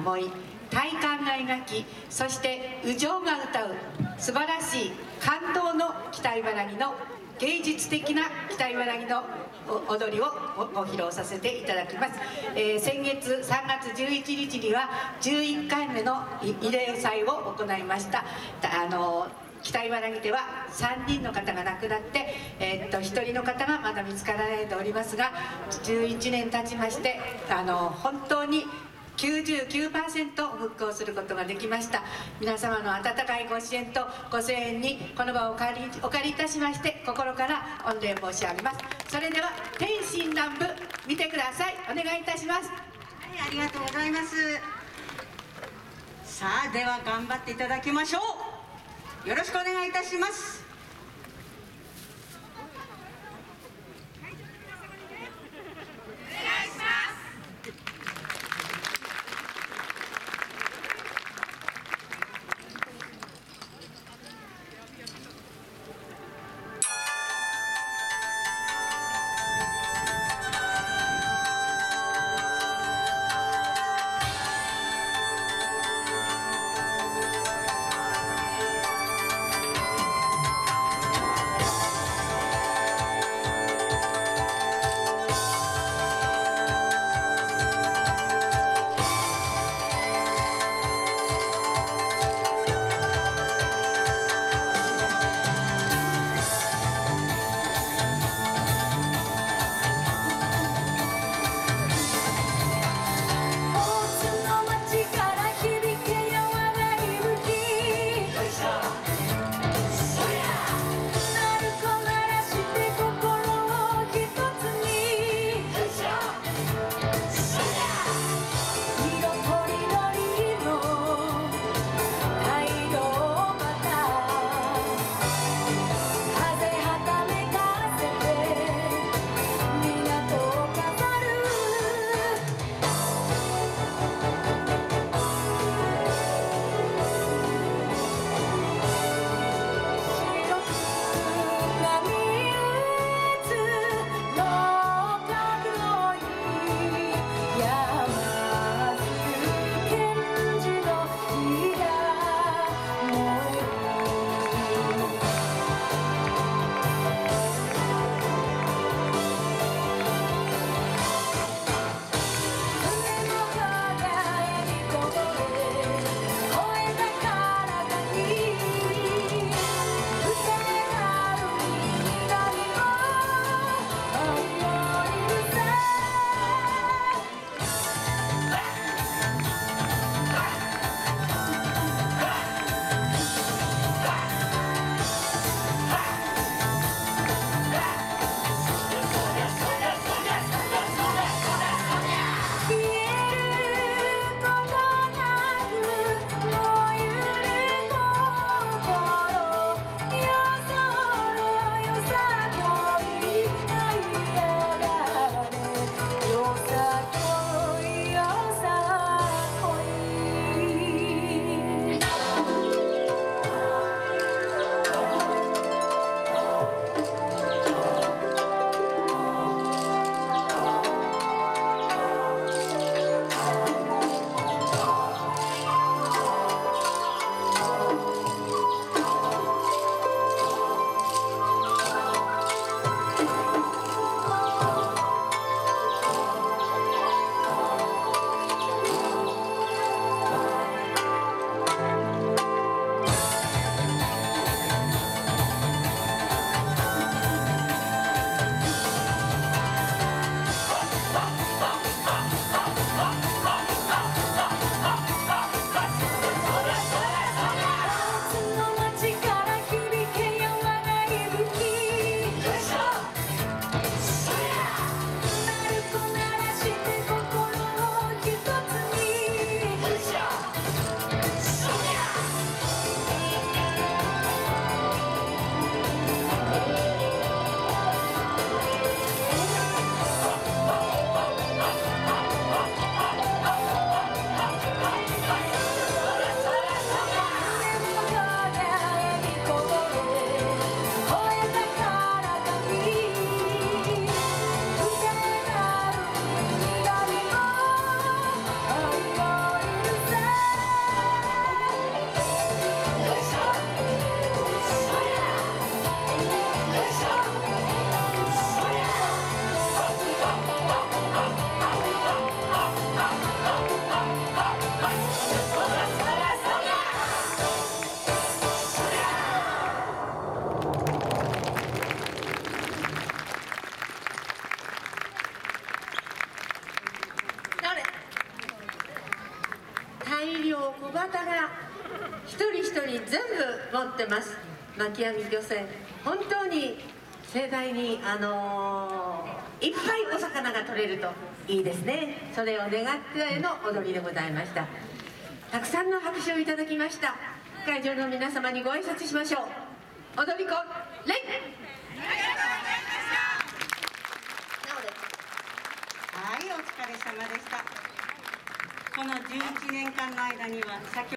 思い、大観が描き、そして右上が歌う素晴らしい感動の北茨城の芸術的な北茨城の踊りをご披露させていただきます。先月3月11日には11回目の慰霊祭を行いました。北茨城では3人の方が亡くなって、1人の方がまだ見つかられておりますが、11年経ちまして本当に99% 復興することができました。皆様の温かいご支援とご声援にこの場をお借りいたしまして、心から御礼申し上げます。それでは天真爛舞見てください。お願いいたします。 はい、ありがとうございます。さあ、では頑張っていただきましょう。よろしくお願いいたします。 大量小型が一人一人全部持ってます。巻き網漁船、本当に盛大にいっぱいお魚が取れるといいですね。それを願っての踊りでございました。たくさんの拍手をいただきました。会場の皆様にご挨拶しましょう。踊り子レイ。 はい、お疲れ様でした。この11年間の間には先ほど